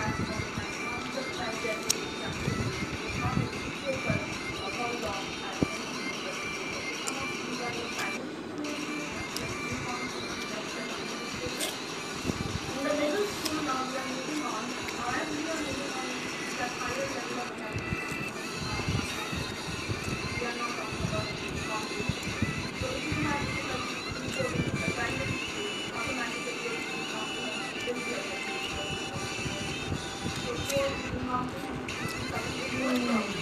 In the middle school now we are moving on, as we are moving on that higher level of academics, we are not talking about college. So if you have difficulty in coding in the primary school, automatically your coding comprehension will be affected. So code reading comprehension is becoming a real problem.